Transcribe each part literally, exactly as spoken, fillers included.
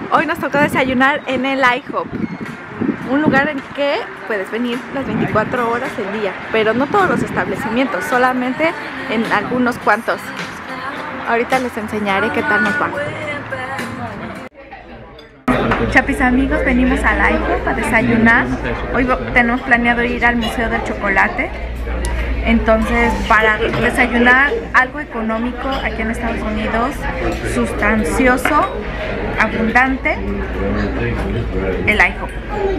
Hoy nos tocó desayunar en el IHOP, un lugar en que puedes venir las veinticuatro horas del día, pero no todos los establecimientos, solamente en algunos cuantos. Ahorita les enseñaré qué tal nos va. Chapis amigos, venimos al IHOP a desayunar. Hoy tenemos planeado ir al Museo del Chocolate. Entonces, para desayunar algo económico aquí en Estados Unidos, sustancioso, abundante, el IHOP.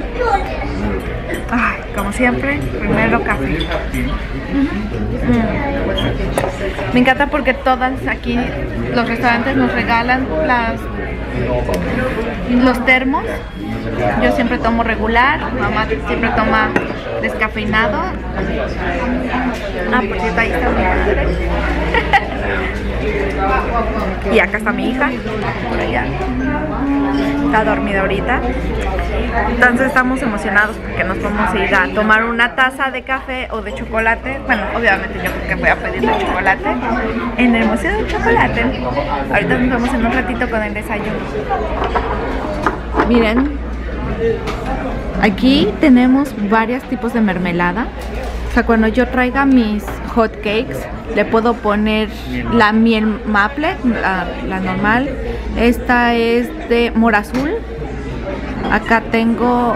Ay, como siempre, primero café. Mm. Me encanta porque todas aquí los restaurantes nos regalan las, los termos. Yo siempre tomo regular, mamá siempre toma descafeinado. Ah, por cierto, ahí está mi madre. Y acá está mi hija, por allá. Está dormida ahorita. Entonces estamos emocionados porque nos vamos a ir a tomar una taza de café o de chocolate. Bueno, obviamente yo creo que voy a pedir de chocolate en el Museo del Chocolate. Ahorita nos vemos en un ratito con el desayuno. Miren, aquí tenemos varios tipos de mermelada. O sea, cuando yo traiga mis hot cakes, le puedo poner la miel maple, la, la normal. Esta es de mora azul. Acá tengo...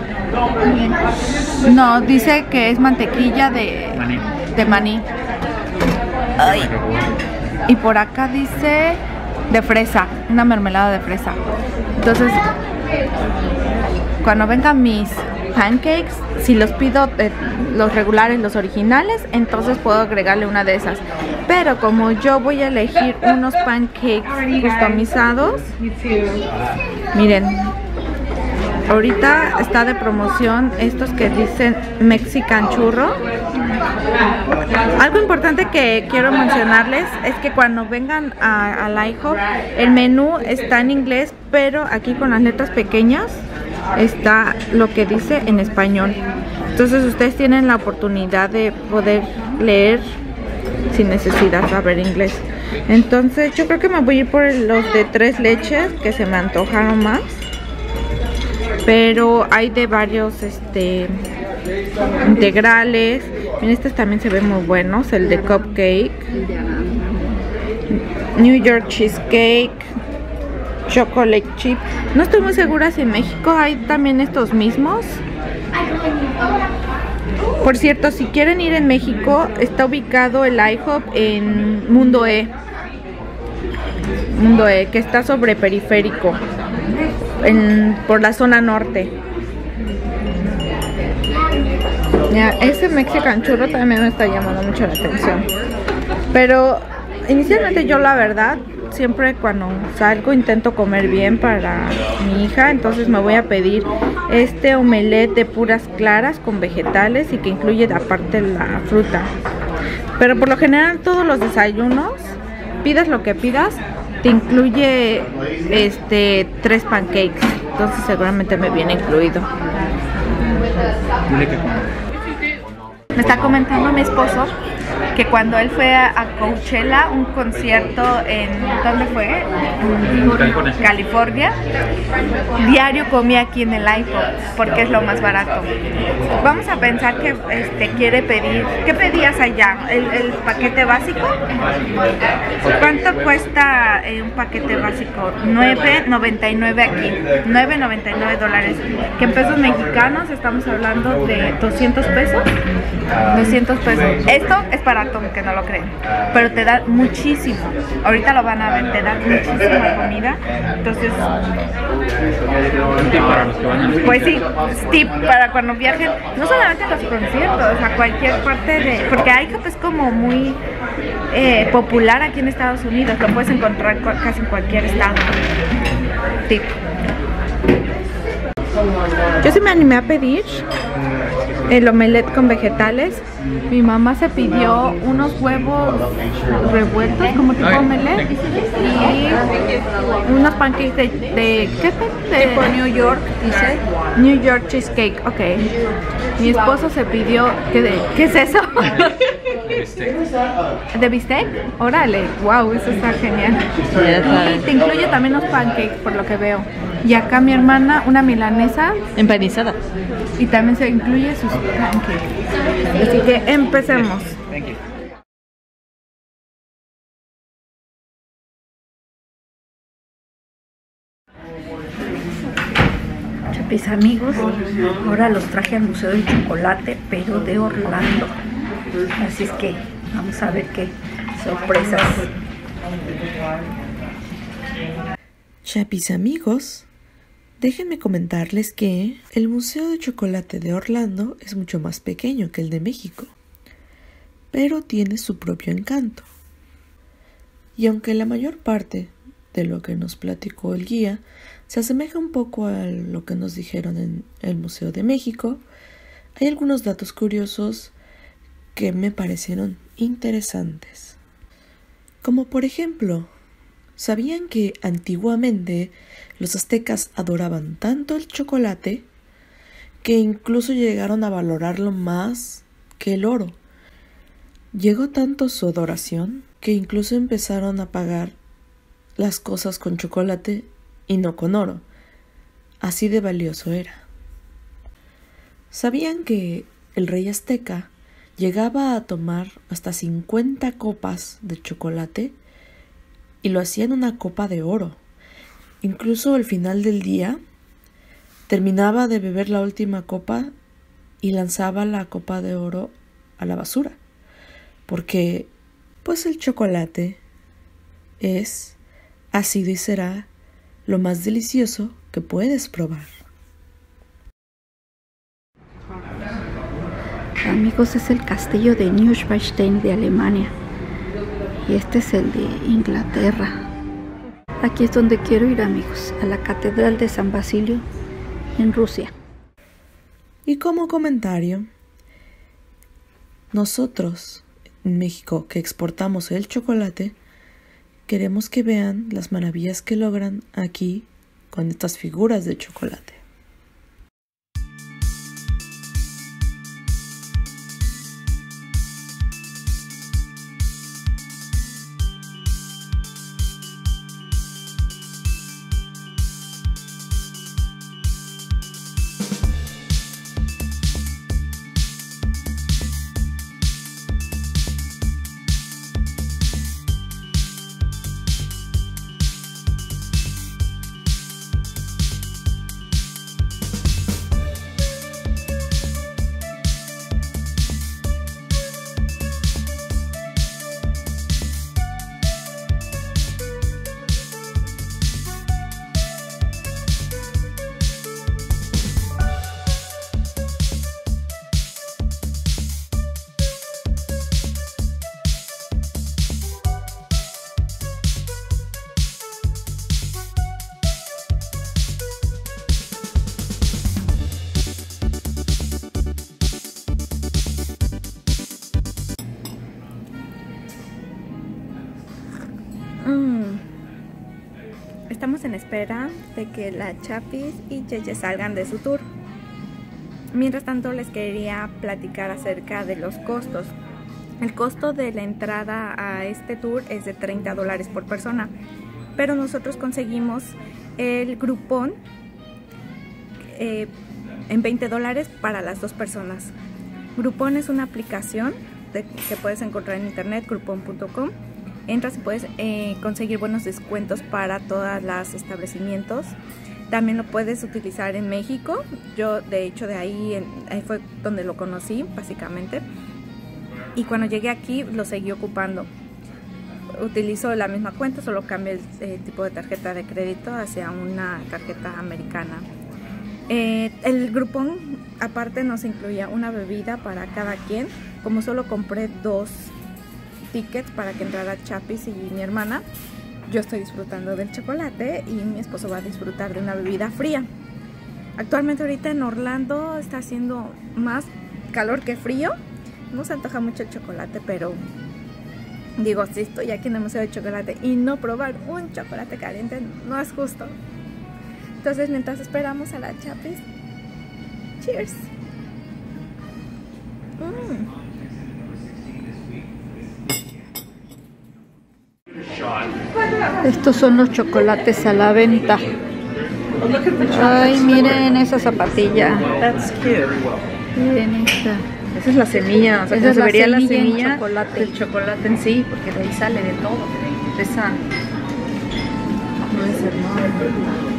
No, dice que es mantequilla de maní. De maní. Ay. Y por acá dice de fresa, una mermelada de fresa. Entonces, cuando vengan mis pancakes, si los pido eh, los regulares, los originales, entonces puedo agregarle una de esas. Pero como yo voy a elegir unos pancakes customizados, miren, ahorita está de promoción estos que dicen Mexican Churro. Algo importante que quiero mencionarles es que cuando vengan a, al IHOP, el menú está en inglés, pero aquí con las letras pequeñas está lo que dice en español. Entonces ustedes tienen la oportunidad de poder leer sin necesidad de saber inglés. Entonces yo creo que me voy a ir por los de tres leches, que se me antojaron más. Pero hay de varios este integrales. Miren, estos también se ven muy buenos. El de cupcake, New York cheesecake, chocolate chip. No estoy muy segura si en México hay también estos mismos. Por cierto, si quieren ir en México, está ubicado el IHOP en Mundo E. Mundo E, que está sobre Periférico, en, por la zona norte. Ya, ese Mexican Churro también me está llamando mucho la atención. Pero inicialmente yo, la verdad, siempre cuando salgo intento comer bien para mi hija. Entonces me voy a pedir este omelette de puras claras con vegetales y que incluye aparte la fruta. Pero por lo general todos los desayunos, pidas lo que pidas, te incluye este tres pancakes. Entonces seguramente me viene incluido. Me está comentando mi esposo que cuando él fue a Coachella, un concierto en... ¿dónde fue? En California. Diario comía aquí en el IHOP porque es lo más barato. Vamos a pensar que este, quiere pedir... ¿Qué pedías allá? ¿El, el paquete básico? ¿Cuánto cuesta eh, un paquete básico? nueve noventa y nueve aquí. nueve noventa y nueve dólares. Que en pesos mexicanos estamos hablando de doscientos pesos. doscientos pesos. Esto es barato, que no lo creen, pero te da muchísimo. Ahorita lo van a ver, te da muchísima comida. Entonces, pues sí, tip para cuando viajen, no solamente a los conciertos, a cualquier parte de... Porque IHOP es como muy eh, popular aquí en Estados Unidos, lo puedes encontrar casi en cualquier estado. Tip. Yo sí me animé a pedir el omelette con vegetales. Mi mamá se pidió unos huevos revueltos como tipo omelette y unos pancakes de, de ¿qué de tipo New York, dice New York cheesecake. Ok. Mi esposo se pidió ¿qué, de, ¿qué es eso? bistec. ¿De bistec? Órale, wow, eso está genial. Y te incluye también los pancakes, por lo que veo. Y acá mi hermana, una milanesa empanizada. Y también se incluye sus pancakes. Así que empecemos. Chapis amigos, ahora los traje al Museo del Chocolate, pero de Orlando. Así es que vamos a ver qué sorpresas. Chapis amigos, déjenme comentarles que el Museo de Chocolate de Orlando es mucho más pequeño que el de México, pero tiene su propio encanto. Y aunque la mayor parte de lo que nos platicó el guía se asemeja un poco a lo que nos dijeron en el Museo de México, hay algunos datos curiosos que me parecieron interesantes. Como por ejemplo, ¿sabían que antiguamente los aztecas adoraban tanto el chocolate que incluso llegaron a valorarlo más que el oro? Llegó tanto su adoración que incluso empezaron a pagar las cosas con chocolate y no con oro. Así de valioso era. ¿Sabían que el rey azteca llegaba a tomar hasta cincuenta copas de chocolate y lo hacía en una copa de oro? Incluso al final del día terminaba de beber la última copa y lanzaba la copa de oro a la basura, porque pues el chocolate es, ha sido y será lo más delicioso que puedes probar. Amigos, es el castillo de Neuschwanstein de Alemania. Y este es el de Inglaterra. Aquí es donde quiero ir, amigos, a la Catedral de San Basilio en Rusia. Y como comentario, nosotros en México que exportamos el chocolate, queremos que vean las maravillas que logran aquí con estas figuras de chocolate. Estamos en espera de que la Chapis y Yeye salgan de su tour. Mientras tanto, les quería platicar acerca de los costos. El costo de la entrada a este tour es de treinta dólares por persona, pero nosotros conseguimos el Groupon eh, en veinte dólares para las dos personas. Groupon es una aplicación de, que puedes encontrar en internet, groupon punto com. Entras y puedes eh, conseguir buenos descuentos para todos los establecimientos. También lo puedes utilizar en México. Yo de hecho de ahí, en, ahí fue donde lo conocí básicamente. Y cuando llegué aquí lo seguí ocupando. Utilizo la misma cuenta, solo cambio el eh, tipo de tarjeta de crédito hacia una tarjeta americana. Eh, el Groupon aparte nos incluía una bebida para cada quien. Como solo compré dos tickets para que entrara Chapis y mi hermana, yo estoy disfrutando del chocolate y mi esposo va a disfrutar de una bebida fría. Actualmente ahorita en Orlando está haciendo más calor que frío. No se antoja mucho el chocolate, pero digo, si estoy aquí en el Museo de Chocolate y no probar un chocolate caliente no es justo. Entonces mientras esperamos a la Chapis, cheers. Mm. Estos son los chocolates a la venta. Ay, miren esa zapatilla. That's cute. Miren esta. Esa es la semilla, o sea, Esa es se la vería la semilla en semilla chocolate. del chocolate en sí, porque de ahí sale de todo. De esa. No es hermoso.